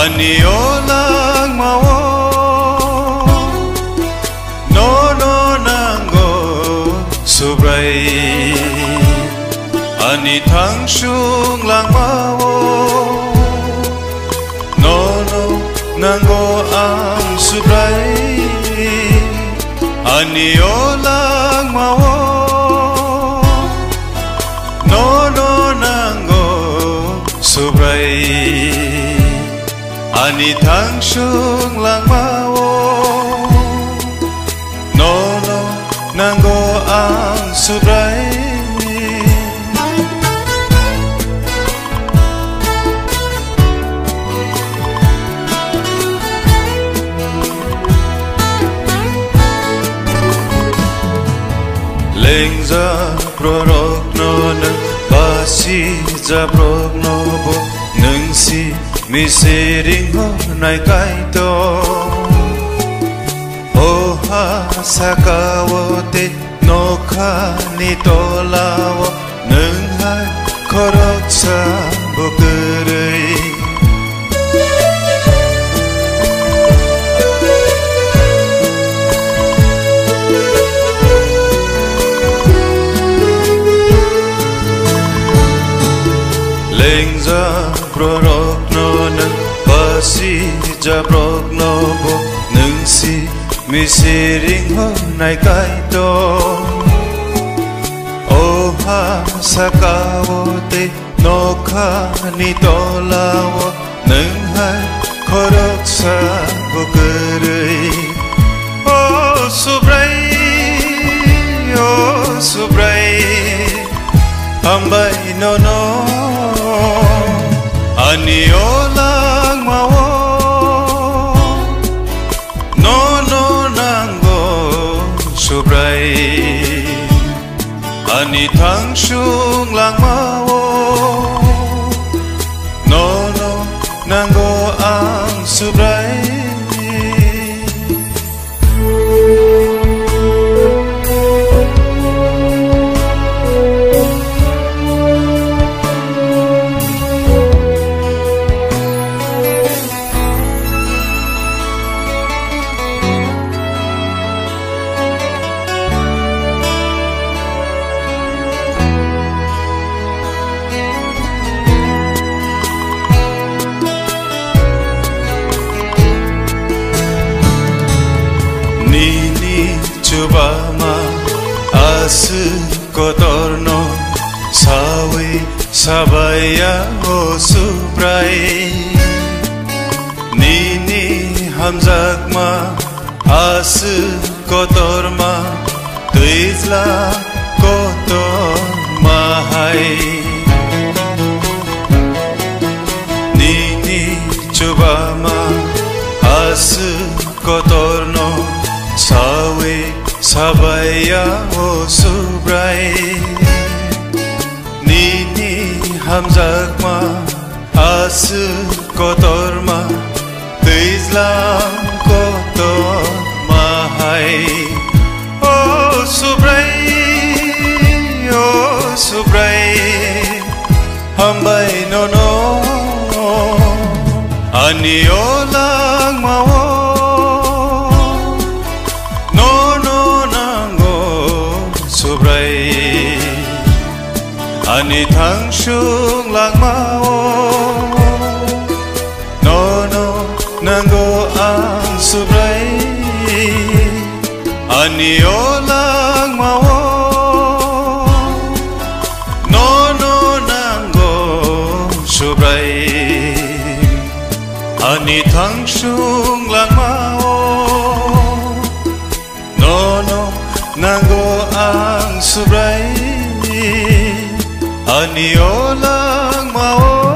ani olang mawo no no nango subrai ani thang shung lang mawo no no nango ang subrai ani olang mawo no no nango subrai ani thang shung lang mawo no no nango ang subrai leng za prorok no na basi za prorok no bo nung si mi sering ho nai kai to o ha sakawote no kha ni to lawo nung hai korok sa bo kurei leng za prorok no na basi ja prorok no bo nung si mi sering ho nai kai to o ha sakawote no kha ni to lawo nung hai korok sa bo kurei o subrai ambai no no ani olang mawo no no nango subrai ani thang shung lang mawo no no nango ang subrai Chubama asu kotorno sawi sabaya o subrai nini hamzakma asu kotorma tuizla kotorma hai nini chubama asu kotorno sawi sabaya o subrai nini hamzakma asu kotorma tuizlam kotorma hai o subrai hambai no no ani olang mawo ani thang shung lang mawo no no nango ang subrai ani olang mawo no no nango subrai ani thang shung lang mawo no no nango ang subrai ani olang mawo